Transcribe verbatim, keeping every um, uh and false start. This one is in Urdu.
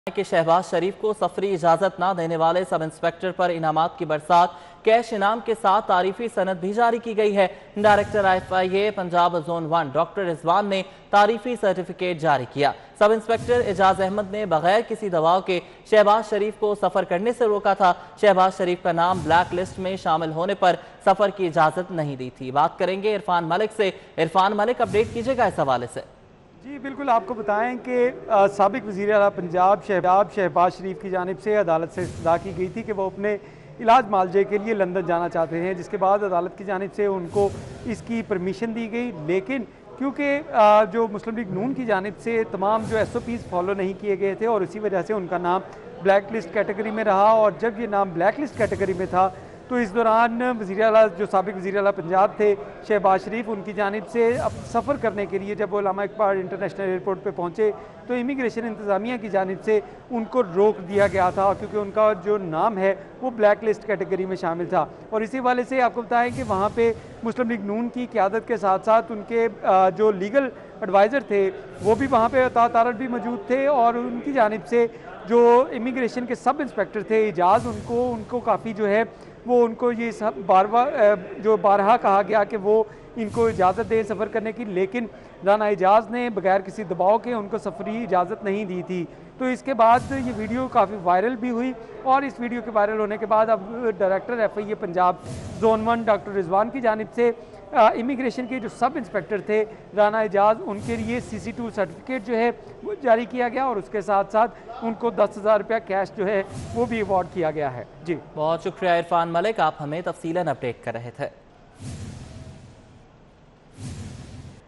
کہ شہباز شریف کو سفری اجازت نہ دینے والے سب انسپیکٹر پر انعامات کی برسات کیش انعام کے ساتھ تعریفی سند بھی جاری کی گئی ہے۔ Director F I A Punjab zone one doctor Rizwan نے تعریفی سرٹیفکیٹ جاری کیا۔ سب انسپیکٹر اعجاز احمد نے بغیر کسی دباؤ کے شہباز شریف کو سفر کرنے سے روکا تھا۔ شہباز شریف کا نام بلیک لسٹ میں شامل ہونے پر سفر کی اجازت نہیں دی تھی۔ بات کریں گے عرفان ملک سے۔ عرفان ملک، اپڈیٹ کیجئے گا اس حوالے سے۔ جی بالکل، آپ کو بتائیں کہ سابق وزیر اعلیٰ پنجاب شہباز شہباز شریف کی جانب سے عدالت سے استدعا کی گئی تھی کہ وہ اپنے علاج معالجے کے لیے لندن جانا چاہتے ہیں، جس کے بعد عدالت کی جانب سے ان کو اس کی پرمیشن دی گئی، لیکن کیونکہ جو مسلم لیگ نون کی جانب سے تمام جو ایس او پیز فالو نہیں کیے گئے تھے اور اسی وجہ سے ان کا نام بلیک لسٹ کیٹیگری میں رہا، اور جب یہ نام بلیک لسٹ کیٹیگری میں تھا تو اس دوران وزیر اعلیٰ جو سابق وزیر اعلیٰ پنجاب تھے شہباز شریف، ان کی جانب سے اب سفر کرنے کے لیے جب وہ علامہ اقبال انٹرنیشنل ایئرپورٹ پہ پہنچے تو امیگریشن انتظامیہ کی جانب سے ان کو روک دیا گیا تھا، کیونکہ ان کا جو نام ہے وہ بلیک لسٹ کیٹیگری میں شامل تھا۔ اور اسی حوالے سے آپ کو بتائیں کہ وہاں پہ مسلم لیگ نون کی قیادت کے ساتھ ساتھ ان کے جو لیگل ایڈوائزر تھے وہ بھی وہاں پہ تارٹ بھی موجود تھے، اور ان کی جانب سے جو امیگریشن کے سب انسپیکٹر تھے اعجاز، ان کو ان کو کافی جو ہے وہ ان کو یہ سب بار بار جو بارہا کہا گیا کہ وہ ان کو اجازت دیں سفر کرنے کی، لیکن رانا اعجاز نے بغیر کسی دباؤ کے ان کو سفری اجازت نہیں دی تھی۔ تو اس کے بعد یہ ویڈیو کافی وائرل بھی ہوئی، اور اس ویڈیو کے وائرل ہونے کے بعد اب director F I A Punjab zone one doctor Rizwan کی جانب سے امیگریشن کے جو سب انسپیکٹر تھے رانا اعجاز، ان کے لیے سی سی ٹو سرٹیفکیٹ جو ہے وہ جاری کیا گیا، اور اس کے ساتھ ساتھ ان کو دس ہزار روپیہ کیش جو ہے وہ بھی ایوارڈ کیا گیا ہے۔ جی بہت شکریہ عرفان ملک، آپ ہمیں تفصیلاً اپڈیٹ کر رہے تھے۔